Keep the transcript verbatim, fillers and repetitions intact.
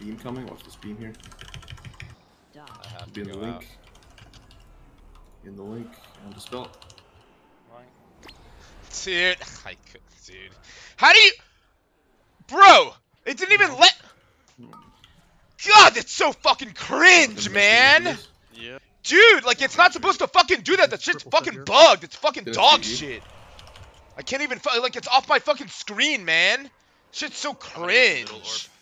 beam coming. Watch this beam here. I have Be to in the go link. out. In the link. And Dispel. Dude, I could, dude. How do you, bro? It didn't even let. God, that's so fucking cringe, man. Yeah. Dude, like it's not supposed to fucking do that. That shit's fucking bugged. It's fucking dog shit. I can't even like it's off my fucking screen, man. Shit's so cringe.